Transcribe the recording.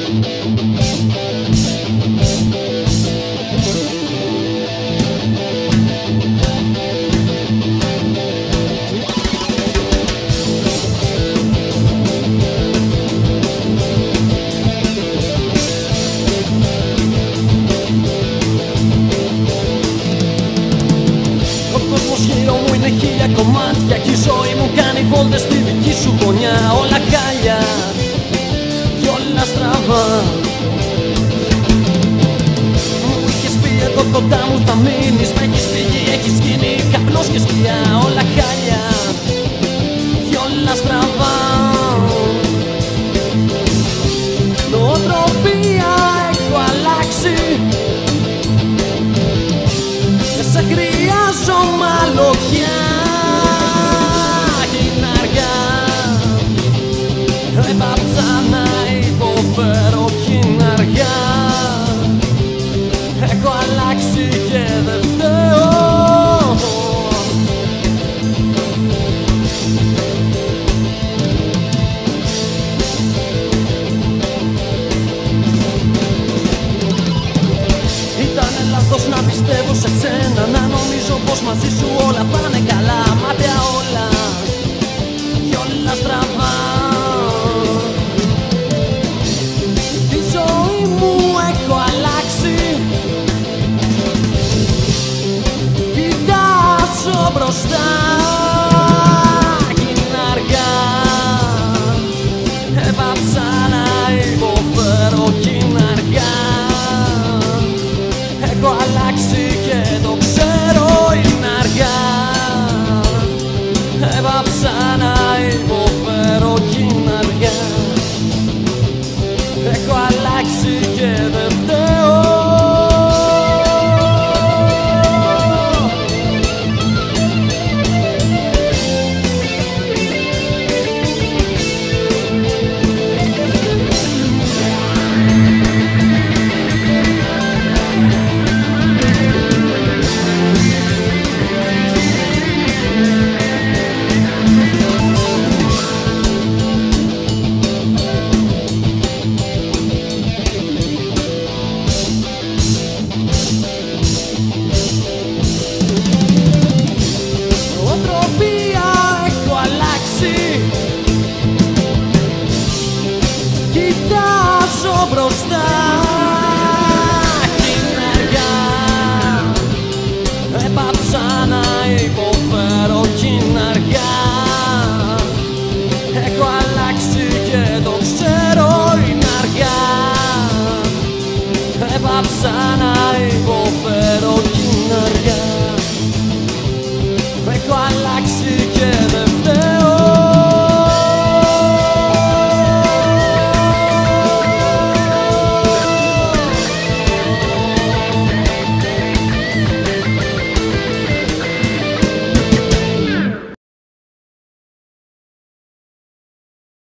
Κομμάτια κι η ζωή μου κάνει βόλτες στη δική σου γωνιά. Όλα χάλια κι όλα στραβά. Μου είχες πει εδώ κοντά μου θα μείνεις, μα έχεις φύγει, έχεις γίνει καπνός και σκιά. Όλα χάλια κι όλα στραβά. Νοοτροπία έχω αλλάξει, δεν σε χρειάζομαι άλλο πια. Έπαψα να υποφέρω κι είναι αργά. Έχω αλλάξει και δεν φταίω. Ήτανε λάθος να πιστεύω σε σένα.